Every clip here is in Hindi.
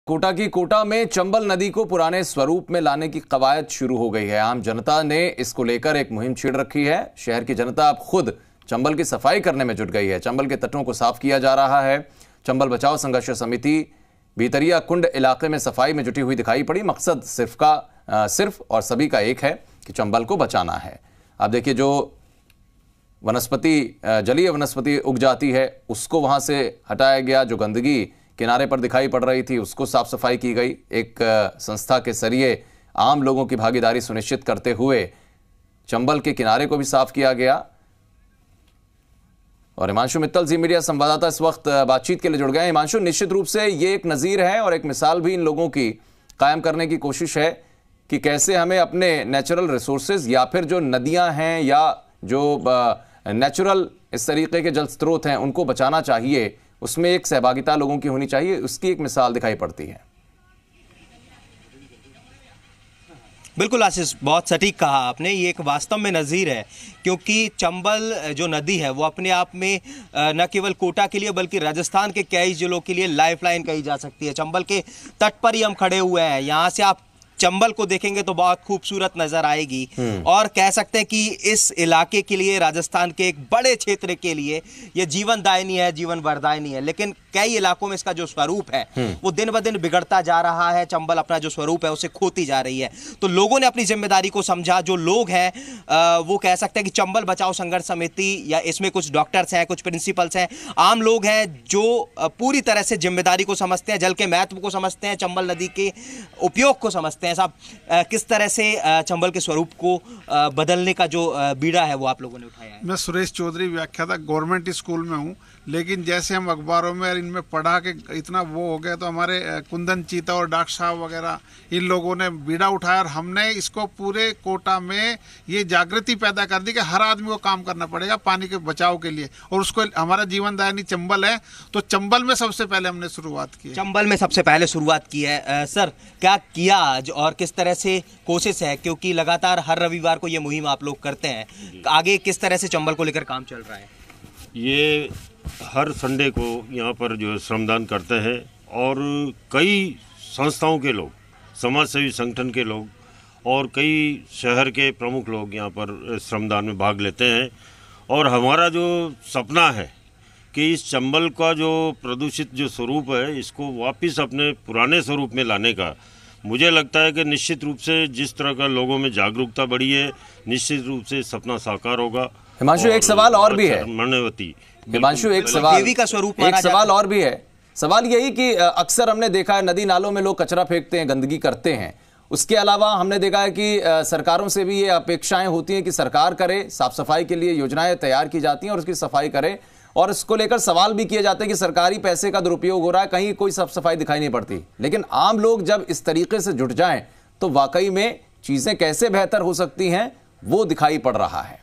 कोटा की कोटा में चंबल नदी को पुराने स्वरूप में लाने की कवायद शुरू हो गई है। आम जनता ने इसको लेकर एक मुहिम छेड़ रखी है। शहर की जनता अब खुद चंबल की सफाई करने में जुट गई है। चंबल के तटों को साफ किया जा रहा है। चंबल बचाओ संघर्ष समिति भीतरिया कुंड इलाके में सफाई में जुटी हुई दिखाई पड़ी। मकसद सिर्फ और सभी का एक है कि चंबल को बचाना है। आप देखिए, जो जलीय वनस्पति उग जाती है उसको वहां से हटाया गया। जो गंदगी किनारे पर दिखाई पड़ रही थी उसको साफ सफाई की गई। एक संस्था के जरिए आम लोगों की भागीदारी सुनिश्चित करते हुए चंबल के किनारे को भी साफ किया गया। और हिमांशु मित्तल, जी मीडिया संवाददाता, इस वक्त बातचीत के लिए जुड़ गए हैं। हिमांशु, निश्चित रूप से ये एक नजीर है और एक मिसाल भी इन लोगों की कायम करने की कोशिश है कि कैसे हमें अपने नेचुरल रिसोर्सेज या फिर जो नदियां हैं या जो नेचुरल इस तरीके के जल स्रोत हैं उनको बचाना चाहिए। उसमें एक सहभागिता लोगों की होनी चाहिए। उसकी एक मिसाल दिखाई पड़ती है। बिल्कुल आशीष, बहुत सटीक कहा आपने। ये एक वास्तव में नज़ीर है, क्योंकि चंबल जो नदी है वो अपने आप में न केवल कोटा के लिए बल्कि राजस्थान के कई जिलों के लिए लाइफलाइन कही जा सकती है। चंबल के तट पर ही हम खड़े हुए हैं। यहाँ से आप चंबल को देखेंगे तो बहुत खूबसूरत नजर आएगी और कह सकते हैं कि इस इलाके के लिए, राजस्थान के एक बड़े क्षेत्र के लिए ये जीवनदायिनी है, जीवन वरदायिनी है। लेकिन कई इलाकों में इसका जो स्वरूप है वो दिन ब दिन बिगड़ता जा रहा है। चंबल अपना जो स्वरूप है उसे खोती जा रही है। तो लोगों ने अपनी जिम्मेदारी को समझा। जो लोग हैं वो कह सकते हैं कि चंबल बचाओ संघर्ष समिति या इसमें कुछ डॉक्टर्स हैं, कुछ प्रिंसिपल्स हैं, आम लोग हैं जो पूरी तरह से जिम्मेदारी को समझते हैं, जल के महत्व को समझते हैं, चंबल नदी के उपयोग को समझते हैं। साहब, किस तरह से चंबल के स्वरूप को बदलने का जो बीड़ा है वो आप लोगों ने उठाया है? मैं सुरेश चौधरी, व्याख्याता, गवर्नमेंट स्कूल में हूँ। लेकिन जैसे हम अखबारों में इनमें पढ़ा के इतना वो हो गया, तो हमारे कुंदन चीता और डॉक्टर साहब वगैरह इन लोगों ने बीड़ा उठाया और हमने इसको पूरे कोटा में ये जागृति पैदा कर दी कि हर आदमी को काम करना पड़ेगा पानी के बचाव के लिए। और उसको हमारा जीवनदायिनी चंबल है, तो चंबल में सबसे पहले हमने शुरुआत की है। चंबल में सबसे पहले शुरुआत की है। सर, क्या किया आज और किस तरह से कोशिश है, क्योंकि लगातार हर रविवार को ये मुहिम आप लोग करते हैं, आगे किस तरह से चंबल को लेकर काम चल रहा है? ये हर संडे को यहाँ पर जो श्रमदान करते हैं और कई संस्थाओं के लोग, समाजसेवी संगठन के लोग और कई शहर के प्रमुख लोग यहाँ पर श्रमदान में भाग लेते हैं। और हमारा जो सपना है कि इस चंबल का जो प्रदूषित जो स्वरूप है इसको वापस अपने पुराने स्वरूप में लाने का, मुझे लगता है कि निश्चित रूप से जिस तरह का लोगों में जागरूकता बढ़ी है, निश्चित रूप से सपना साकार होगा। हिमांशु, एक सवाल और भी है। मर्णवती हिमांशु, एक सवाल और भी है। सवाल यही कि अक्सर हमने देखा है नदी नालों में लोग कचरा फेंकते हैं, गंदगी करते हैं। उसके अलावा हमने देखा है कि सरकारों से भी ये अपेक्षाएं होती हैं कि सरकार करे, साफ सफाई के लिए योजनाएं तैयार की जाती हैं और उसकी सफाई करे। और इसको लेकर सवाल भी किए जाते हैं कि सरकारी पैसे का दुरुपयोग हो रहा है, कहीं कोई साफ सफाई दिखाई नहीं पड़ती। लेकिन आम लोग जब इस तरीके से जुट जाएं तो वाकई में चीजें कैसे बेहतर हो सकती हैं वो दिखाई पड़ रहा है।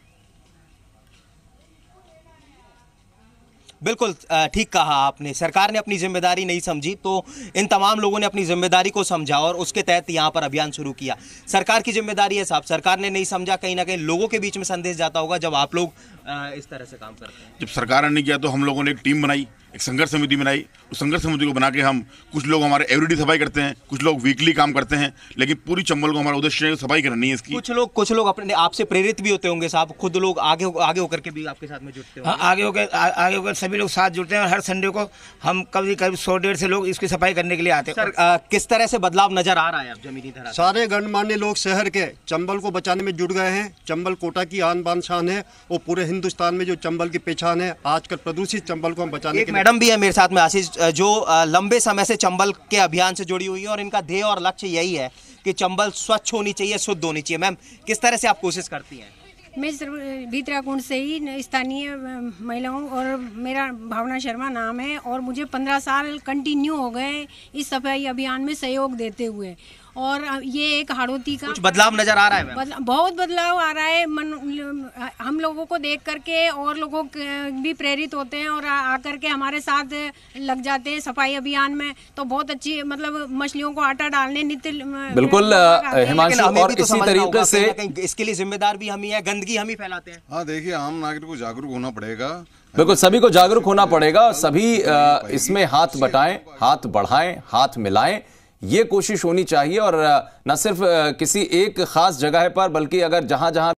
बिल्कुल ठीक कहा आपने। सरकार ने अपनी जिम्मेदारी नहीं समझी, तो इन तमाम लोगों ने अपनी जिम्मेदारी को समझा और उसके तहत यहाँ पर अभियान शुरू किया। सरकार की जिम्मेदारी है साहब, सरकार ने नहीं समझा। कहीं ना कहीं लोगों के बीच में संदेश जाता होगा जब आप लोग इस तरह से काम करते हैं। जब सरकार ने नहीं किया तो हम लोगों ने एक टीम बनाई, एक संघर्ष समिति बनाई। उस संघर्ष समिति को बना के हम, कुछ लोग हमारे एवरीडे सफाई करते हैं, कुछ लोग वीकली काम करते हैं, लेकिन पूरी चंबल को हमारा उद्देश्य है सफाई करनी है इसकी। कुछ लोग अपने आपसे प्रेरित भी होते होंगे साहब, खुद लोग आगे होकर के भी आपके साथ में जुटते हैं। आगे होकर सभी लोग साथ जुड़ते हैं और हर संडे को हम कभी 100-150 लोग इसकी सफाई करने के लिए आते हैं। सर, किस तरह से बदलाव नजर आ रहा है अब जमीनी धरा? सारे गणमान्य लोग शहर के चंबल को बचाने में जुट गए हैं। चंबल कोटा की आन बान शान है और पूरे हिंदुस्तान में जो चंबल की पहचान है। आजकल प्रदूषित चंबल को हम बचाने के लिए मैडम भी है मेरे साथ में, आशीष, जो लंबे समय से चंबल के अभियान से जुड़ी हुई है और इनका ध्येय और लक्ष्य यही है कि चंबल स्वच्छ होनी चाहिए, शुद्ध होनी चाहिए। मैम, किस तरह से आप कोशिश करती हैं? मैं भीतरिया कुंड से ही स्थानीय महिला हूँ और मेरा भावना शर्मा नाम है और मुझे 15 साल कंटिन्यू हो गए इस सफाई अभियान में सहयोग देते हुए। और ये एक हाड़ोती का कुछ बदलाव नजर आ रहा है? बहुत बदलाव आ रहा है। हम लोगों को देख करके और लोगों भी प्रेरित होते हैं और आकर के हमारे साथ लग जाते हैं सफाई अभियान में। तो बहुत अच्छी, मतलब मछलियों को आटा डालने नित्य। बिल्कुल हिमांशु, और इसी तरीके से इसके लिए जिम्मेदार भी हम ही है, गंदगी हम ही फैलाते हैं। हाँ, देखिए, आम नागरिक को जागरूक होना पड़ेगा। बिल्कुल, सभी को जागरूक होना पड़ेगा। सभी इसमें हाथ बटाएं, हाथ बढ़ाएं, हाथ मिलाएं। ये कोशिश होनी चाहिए और न सिर्फ किसी एक खास जगह पर बल्कि अगर जहां जहां